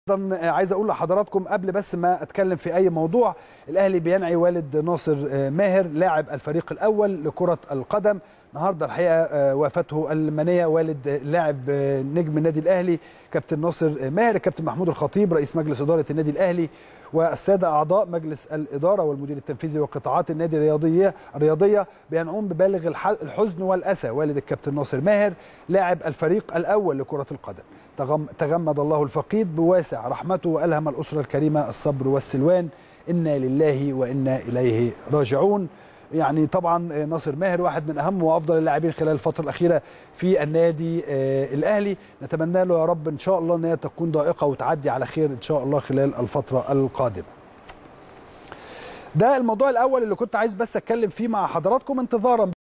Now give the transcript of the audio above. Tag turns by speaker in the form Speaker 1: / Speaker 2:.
Speaker 1: ايضا عايز اقول لحضراتكم قبل بس ما اتكلم في اي موضوع، الاهلي بينعي والد ناصر ماهر لاعب الفريق الاول لكره القدم. النهارده الحقيقه وافته المنيه والد لاعب نجم النادي الاهلي كابتن ناصر ماهر. الكابتن محمود الخطيب رئيس مجلس اداره النادي الاهلي والساده اعضاء مجلس الاداره والمدير التنفيذي وقطاعات النادي الرياضيه بينعون ببالغ الحزن والاسى والد الكابتن ناصر ماهر لاعب الفريق الاول لكره القدم. تغمد الله الفقيد بواسع رحمته والهم الاسره الكريمه الصبر والسلوان. انا لله وانا اليه راجعون. يعني طبعا ناصر ماهر واحد من اهم وافضل اللاعبين خلال الفتره الاخيره في النادي الاهلي، نتمنى له يا رب ان شاء الله ان هي تكون ضائقه وتعدي على خير ان شاء الله خلال الفتره القادمه. ده الموضوع الاول اللي كنت عايز بس اتكلم فيه مع حضراتكم انتظارا